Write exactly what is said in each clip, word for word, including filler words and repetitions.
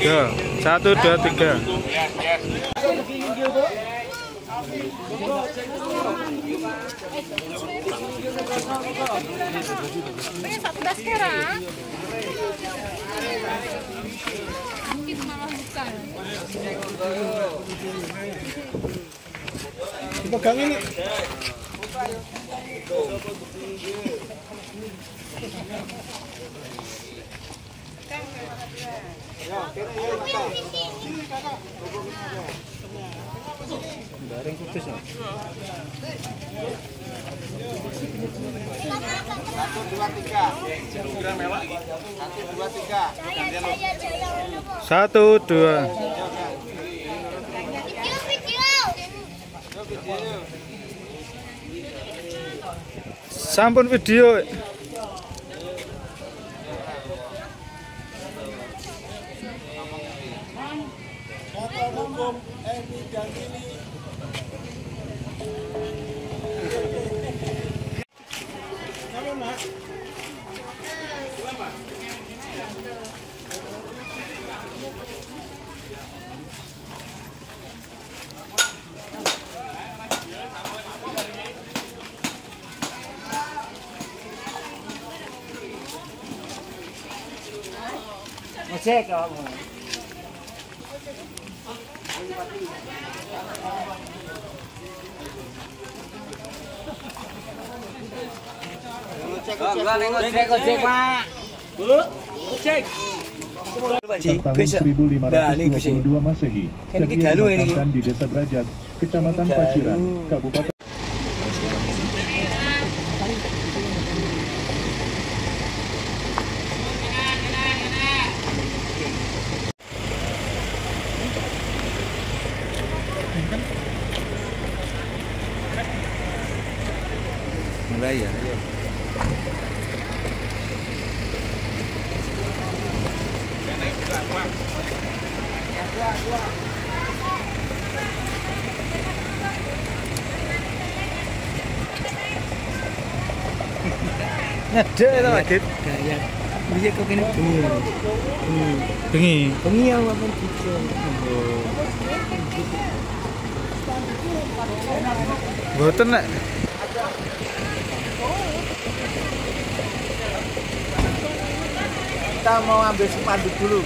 Yo, satu dua tiga. Satu daskera. Mungkin malah bukan. Pegang ini. Bareng putus ya. Satu dua tiga. Satu dua tiga. Satu dua. Sampun video. Ngecek kamu. Ngecek ngecek Pak. Bu, ngecek. Tahun seribu lima ratus dua puluh dua Masehi, Sergei dimakamkan di Desa Brajat, Kecamatan Paciran, Kabupaten. Mulai ya. Nyedek ta, Pak Dit? Gaya. Iya kok kene bengi. Bengi. Bengi ya apa gitu. Mboten nek. Kita mau ambil spanduk dulu.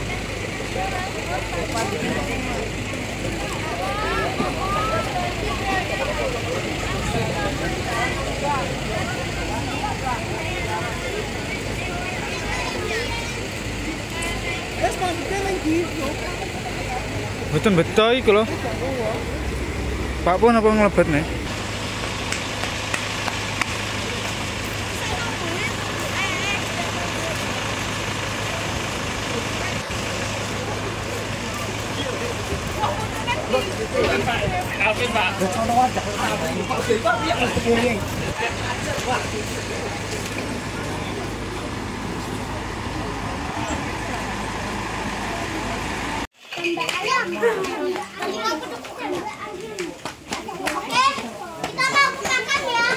Mboten beto iku lho. Pak pun apa nglebet nih? Alvin Pak. Oke, kita mau makan ya.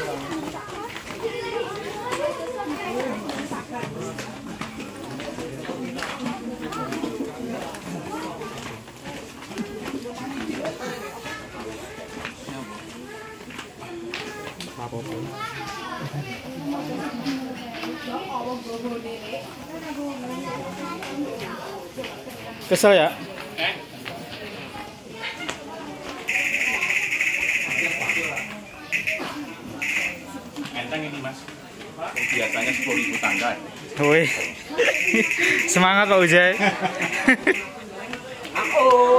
Kesel ya? Enteng ini Mas. Biasanya sepuluh ribu tangga. Woi. Semangat Pak Ujay. Aku.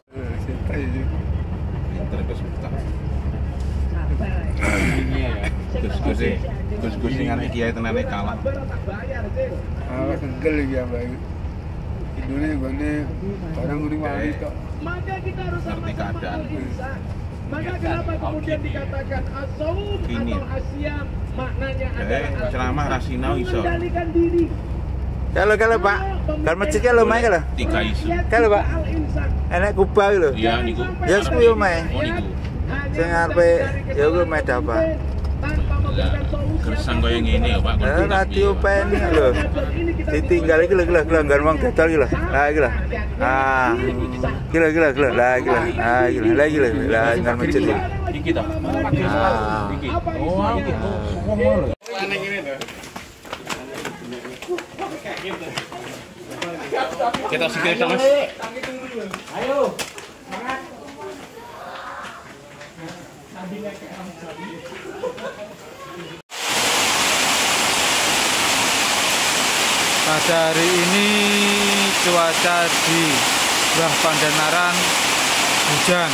Ini ya. Gus-gus e. Gus-gus sing nganti kiai tenane kalah. Ah, kendel ya, Mbak. Indonesia gone orang nguri wali tok. Maka kita harus Ngerti keadaan. Maka kenapa kemudian dikatakan as-saum Ini. atau asyam maknanya Eh, adalah ceramah rasinau iso. mengendalikan diri. Kalau kalau Pak, kalau masjidnya lo main kalau? Tiga isu. Kalau Pak, Al-insan. enak kubah lho. Iya niku. Ya sepuluh main. Oh niku. Hanya Sing arepe ya kuwi main apa? tanpa memberikan Lah, solusi gersang kaya ngene ya, Pak. Eh, radio pen lho. Ditinggal iki lho, lho, lho, nggon wong dodol iki lho. Lah iki lho. Ah. Iki lho, iki lho, iki lho. Lah iki lho. Ah, iki lho. Lah iki lho. Lah nggon masjid iki. Iki ta. Ah. Iki. Oh, iki. Semua lho. Aneh ini tuh. Kita sikil ta, Mas. Ayo. Pada hari ini cuaca di Mbah Pandanaran hujan.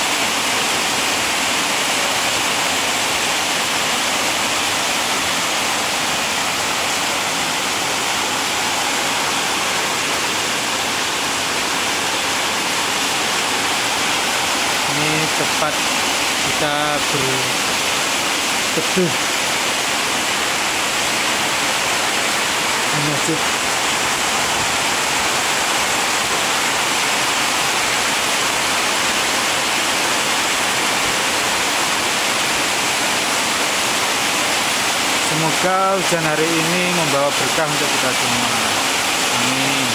Ini tempat kita berteduh di masjid. Semoga hujan hari ini membawa berkah untuk kita semua. Amin.